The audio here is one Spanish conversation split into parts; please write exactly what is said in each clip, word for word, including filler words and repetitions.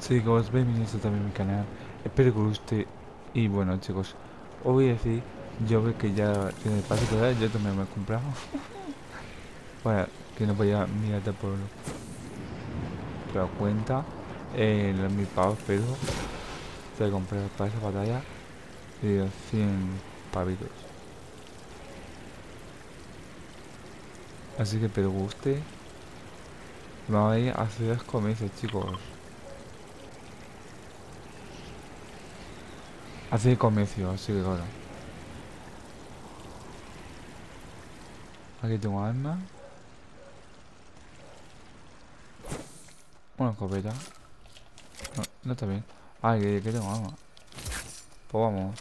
Chicos, bienvenidos también a mi canal. Espero que os guste. Y bueno, chicos, os voy a decir, yo veo que ya tiene el pase total, yo también me he comprado. Bueno, que no podía mirarte por, por la cuenta. Eh, los mil pavos, pero te compré para esa batalla y los cien pavitos. Así que espero que os guste. Vamos a ir a ciudades comercios, chicos. Hacer comercio, así que claro. Aquí tengo armas. Una escopeta. No, no está bien. Ah, que, que tengo armas. Pues vamos.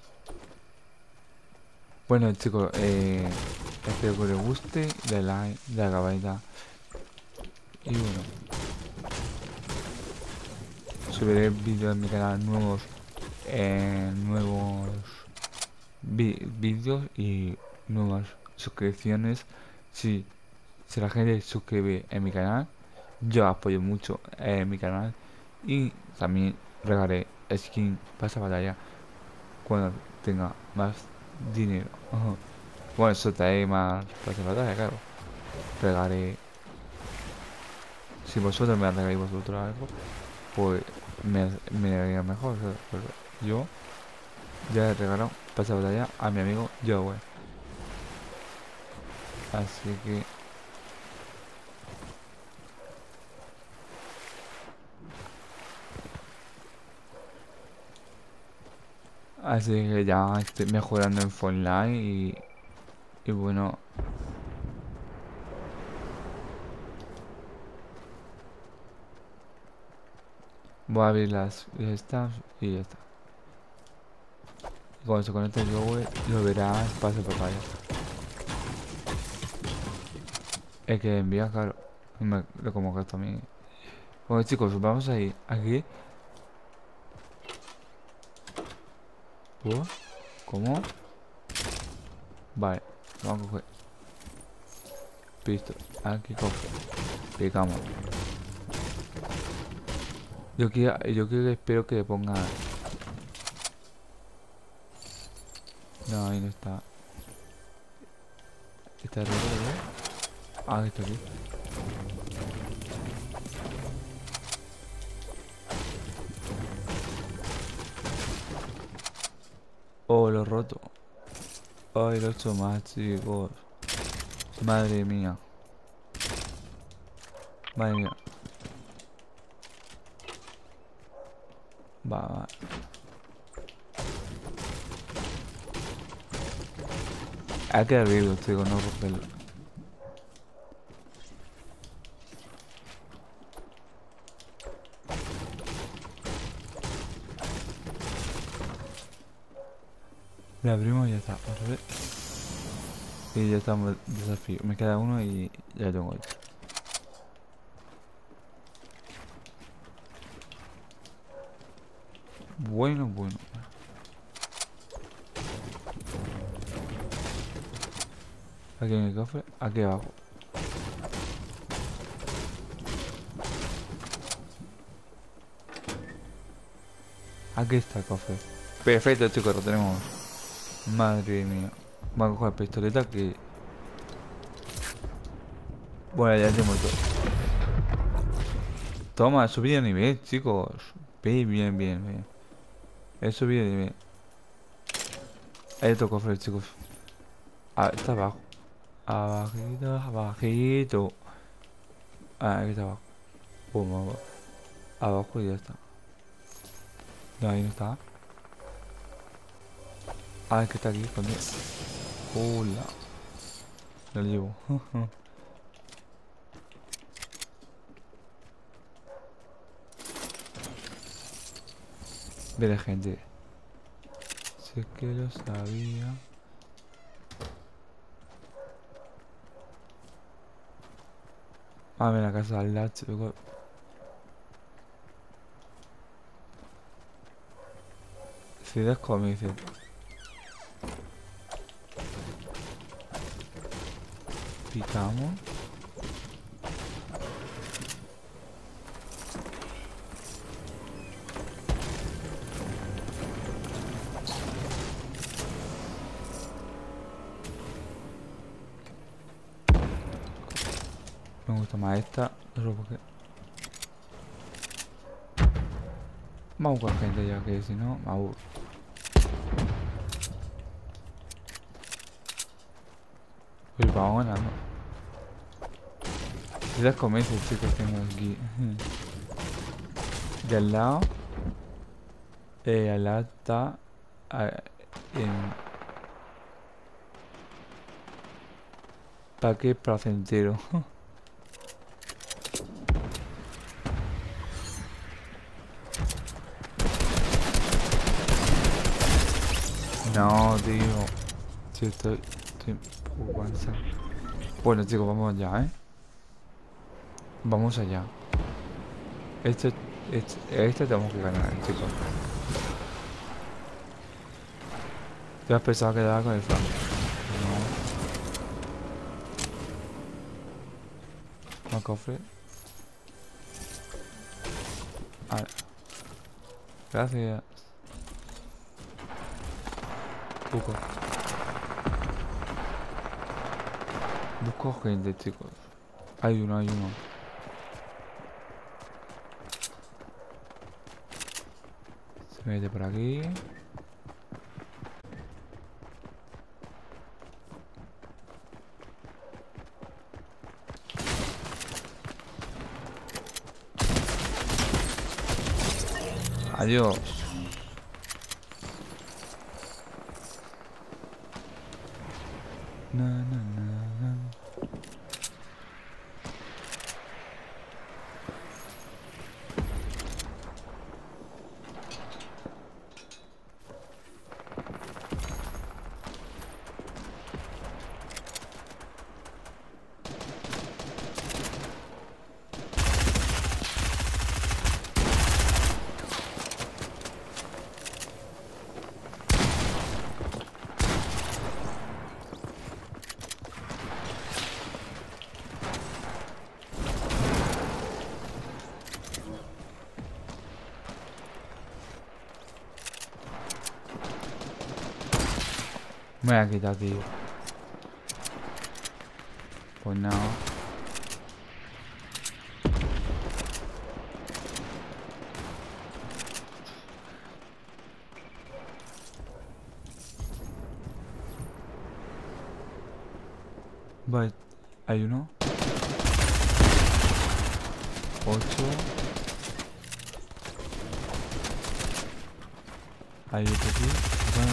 Bueno chicos, eh, espero que les guste, de like, de la campanita. Y bueno, subiré vídeos en mi canal nuevos, eh, nuevos vi- vídeos y nuevas suscripciones. Si, si la gente se suscribe en mi canal, yo apoyo mucho en mi canal. Y también regalaré skin para esa batalla cuando tenga más dinero. Bueno, eso trae más para esa batalla, claro. Regalaré. Si vosotros me regaláis vosotros algo, pues me, me haría mejor. O sea, pues yo ya he regalado para esa batalla a mi amigo Joe. Así que... Así que ya estoy mejorando en Fortnite y, y bueno... Voy a abrir las estas y ya está. Y cuando se conecte Joe, lo verás para esa batalla. El que envía, claro. Me, lo como que también. Bueno chicos, vamos a ir aquí. ¿Puedo? ¿Cómo? Vale, vamos a coger. Listo, aquí coge. Picamos. Yo quiero, yo quiero, espero que le ponga. No, ahí no está. ¿Está arriba, ¿verdad? Ah, está aquí. Oh, lo he roto. Ay, lo he hecho más, chicos. Madre mía. Madre mía. Va, va. Hay que abrirlo, chicos, no romperlo. Le abrimos y ya está. Vamos a ver. Y ya estamos desafío. Me queda uno y ya tengo hecho. Bueno, bueno. Aquí en el cofre, aquí abajo. Aquí está el cofre. Perfecto, chicos, lo tenemos. Madre mía. Vamos a coger pistoleta que... Bueno, ya tenemos todo. Toma, he subido de nivel, chicos. Bien, bien, bien, bien. He subido de nivel. Hay otro cofre, chicos. Ah, está abajo. Abajito, abajito. Ah, aquí está abajo. Pum, abajo. Abajo y ya está. No, ahí no está. Ah, es que está aquí, escondido. Hola. Lo llevo. Mire, gente. Sé que lo sabía. Ah, mira, la casa al lado, chicos. Ciudad como dice. Picamos. Toma esta. No sé por qué. Vamos con gente ya que si no me aburro. Uy, vamos ganando. Esas comienzos, chicos, tengo aquí. De al lado. Eh, al lado está. A, en. Parque placentero. No, tío. Sí, estoy. Estoy un poco cansado. Bueno, chicos, vamos allá, ¿eh? Vamos allá. Este, este, este tenemos que ganar, chicos. Yo pensaba que daba con el flanco. No. No cofre. Vale. Gracias. Busco. Busco gente, chicos. Hay uno, hay uno. Se mete por aquí. Adiós. Na, na, na, na. Me voy a quitar, tío. Pues no. Vale, hay uno. Ocho. Hay otro aquí. Bueno,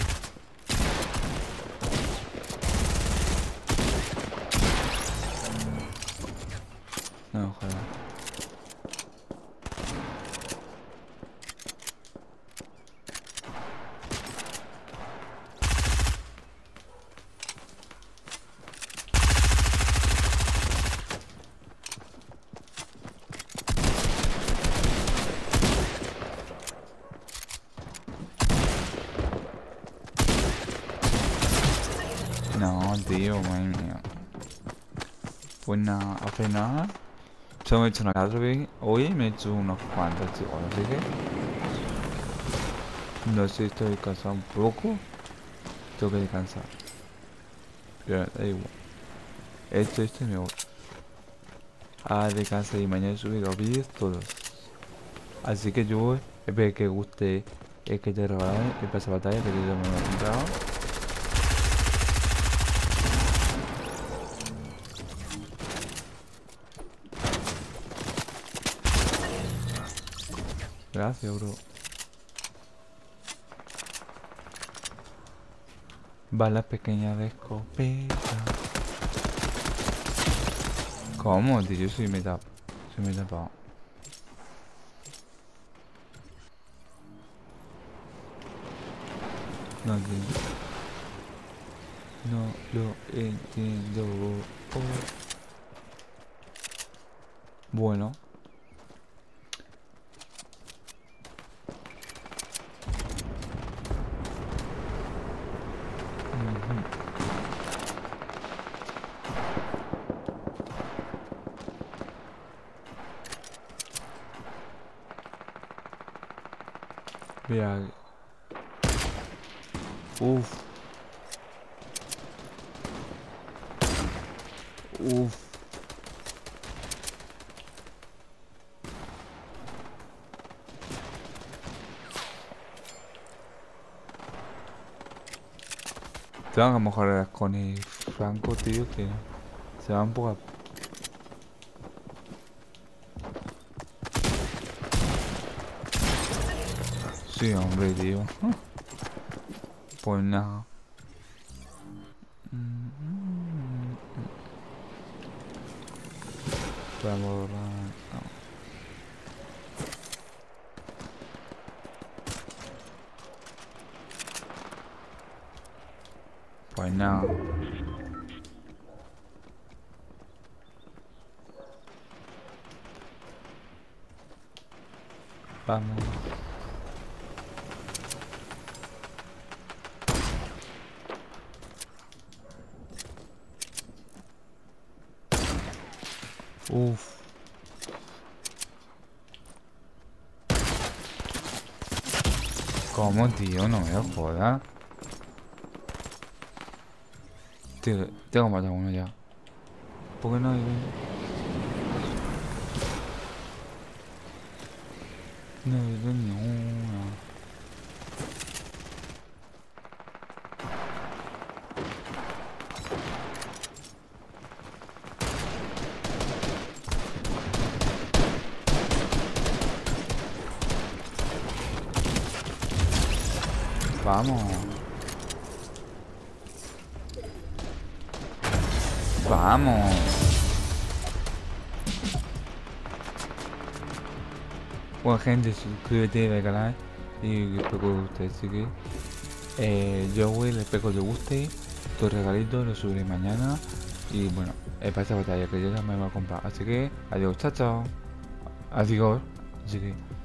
no. No, ojalá. No, tío, madre mía. Pues nada, hace nada. Solo me he hecho una casa hoy me he hecho unos cuantos, chicos, así que no sé si estoy cansado un poco. Tengo que descansar. Pero da igual. Esto, esto y me voy. A descansar y mañana subir los vídeos todos. Así que yo espero que os guste el que te regalé el pase batalla que yo me lo he comprado. Gracias, bro. Balas pequeñas de escopeta. ¿Cómo, tío? Yo soy meta. Soy meta pa. No entiendo. No lo entiendo. Oh. Bueno. Mira. Uf. Uf. Tengo que mejorar con el Franco, tío, que se va un poco a... Sí, hombre, tío. Pues nada. Vamos a... Pues nada. Vamos. Uf. ¿Cómo, tío? No me jodas. Tío, tengo que matar uno ya. ¿Por qué no hay... No hay ni una? Vamos. Vamos. Bueno, gente, suscríbete al canal y espero que os guste. Así que eh, yo, güey, espero que os guste. Tu regalito lo subiré mañana. Y bueno, es para esta batalla que yo ya me voy a comprar. Así que adiós, chao, chao. Adiós. Así que.